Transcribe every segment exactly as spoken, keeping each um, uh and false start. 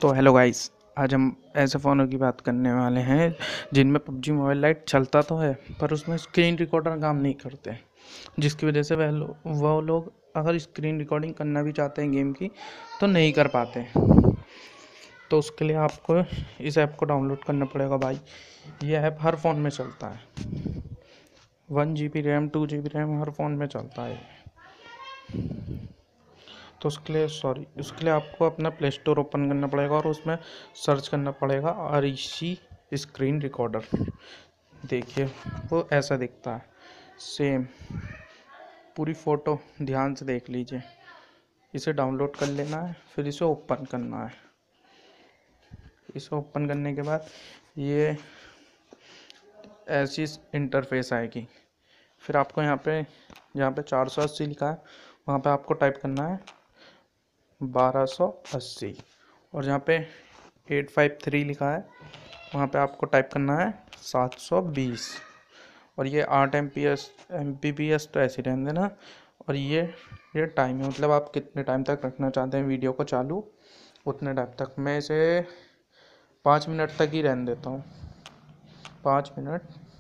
तो hello guys, आज हम ऐसे फ़ोनों की बात करने वाले हैं जिनमें पबजी मोबाइल लाइट चलता तो है पर उसमें स्क्रीन रिकॉर्डर काम नहीं करते, जिसकी वजह से वह लो, वो लोग अगर स्क्रीन रिकॉर्डिंग करना भी चाहते हैं गेम की तो नहीं कर पाते। तो उसके लिए आपको इस ऐप को डाउनलोड करना पड़ेगा भाई। ये ऐप हर फ़ोन में चलता है, one G B RAM two G B RAM हर फ़ोन में चलता है। तो उसके लिए सॉरी उसके लिए आपको अपना प्ले स्टोर ओपन करना पड़ेगा और उसमें सर्च करना पड़ेगा आरिशी स्क्रीन रिकॉर्डर। देखिए वो ऐसा दिखता है, सेम पूरी फ़ोटो ध्यान से देख लीजिए। इसे डाउनलोड कर लेना है, फिर इसे ओपन करना है। इसे ओपन करने के बाद ये ऐसी इंटरफेस आएगी। फिर आपको यहाँ पे जहाँ पे चार सौ अस्सी लिखा है वहाँ पे आपको टाइप करना है बारह सौ अस्सी, और जहाँ पे एट फाइव थ्री लिखा है वहाँ पे आपको टाइप करना है सात सौ बीस। और ये आठ M P S M P P S तो ऐसे रहने देना। और ये ये टाइम है, मतलब आप कितने टाइम तक रखना चाहते हैं वीडियो को चालू, उतने टाइम तक। मैं इसे पाँच मिनट तक ही रहने देता हूँ, पाँच मिनट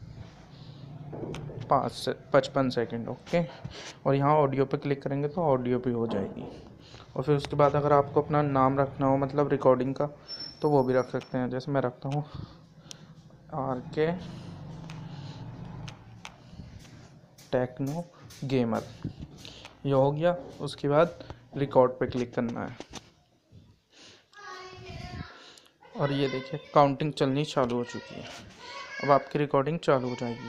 पाँच से पचपन सेकेंड ओके। और यहाँ ऑडियो पे क्लिक करेंगे तो ऑडियो भी हो जाएगी। और फिर उसके बाद अगर आपको अपना नाम रखना हो, मतलब रिकॉर्डिंग का, तो वो भी रख सकते हैं। जैसे मैं रखता हूँ आर के टेक्नो गेमर, ये हो गया। उसके बाद रिकॉर्ड पे क्लिक करना है और ये देखिए काउंटिंग चलनी चालू हो चुकी है। अब आपकी रिकॉर्डिंग चालू हो जाएगी।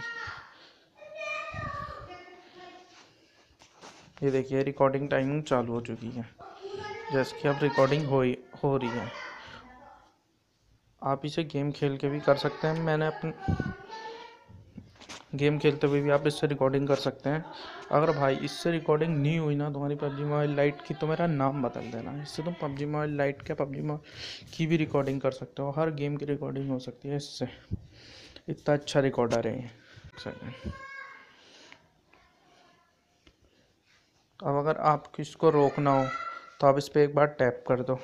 ये देखिए रिकॉर्डिंग टाइमिंग चालू हो चुकी है, जैसे कि अब रिकॉर्डिंग हो ही हो रही है। आप इसे गेम खेल के भी कर सकते हैं। मैंने अपने गेम खेलते हुए भी आप इससे रिकॉर्डिंग कर सकते हैं। अगर भाई इससे रिकॉर्डिंग नहीं हुई ना तुम्हारी पबजी मोबाइल लाइट की, तो मेरा नाम बदल देना। इससे तुम पबजी मोबाइल लाइट क्या पबजी मोबाइल की भी रिकॉर्डिंग कर सकते हो, हर गेम की रिकॉर्डिंग हो सकती है इससे। इतना अच्छा रिकॉर्डर है ये। अब अगर आप किसको रोकना हो तो आप इस पर एक बार टैप कर दो,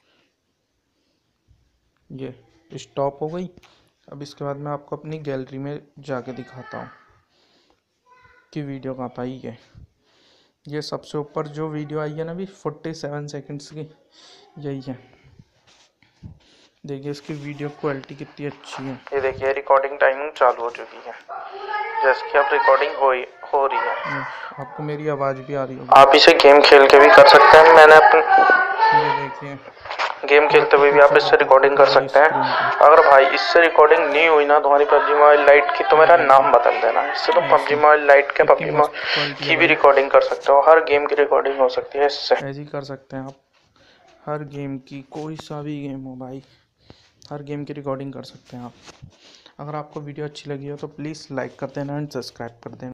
ये स्टॉप हो गई। अब इसके बाद मैं आपको अपनी गैलरी में जाके दिखाता हूँ कि वीडियो कहाँ पर आई है। ये सबसे ऊपर जो वीडियो आई है ना अभी फोर्टी सेवन सेकेंड्स की, यही है। देखिए इसकी वीडियो क्वालिटी कितनी अच्छी है। ये देखिए रिकॉर्डिंग टाइमिंग चालू हो चुकी है, जैसे कि अब रिकॉर्डिंग हो ही हो रही है। आपको मेरी आवाज़ भी आ रही है। आप इसे गेम खेल के भी कर सकते हैं। मैंने अपने ये देखिए गेम खेलते हुए भी आप इससे रिकॉर्डिंग कर सकते हैं। अगर भाई इससे रिकॉर्डिंग नहीं हुई ना तुम्हारी पबजी मोबाइल लाइट की, तो मेरा नाम बदल देना। इससे तुम पबजी मोबाइल लाइट के पबजी मोबाइल की भी रिकॉर्डिंग कर सकते हो, हर गेम की रिकॉर्डिंग हो सकती है इससे। ऐसे ही कर सकते हैं आप, हर गेम की, कोई सा भी गेम हो भाई, हर गेम की रिकॉर्डिंग कर सकते हैं आप। अगर आपको वीडियो अच्छी लगी हो तो प्लीज़ लाइक कर देना एंड सब्सक्राइब कर देना।